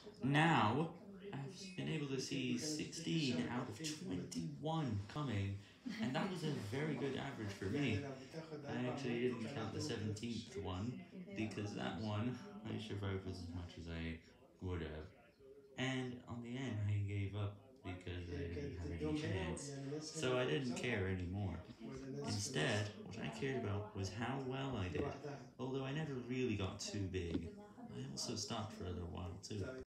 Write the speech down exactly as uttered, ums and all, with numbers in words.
Now, I've been able to see sixteen out of twenty-one coming, and that was a very good average for me. I actually didn't count the seventeenth one, because that one I should have focused as much as I would have. And on the end, I gave up because I didn't have any chance, so I didn't care anymore. Instead, what I cared about was how well I did, although I never really got too big. I also stopped for a little while too.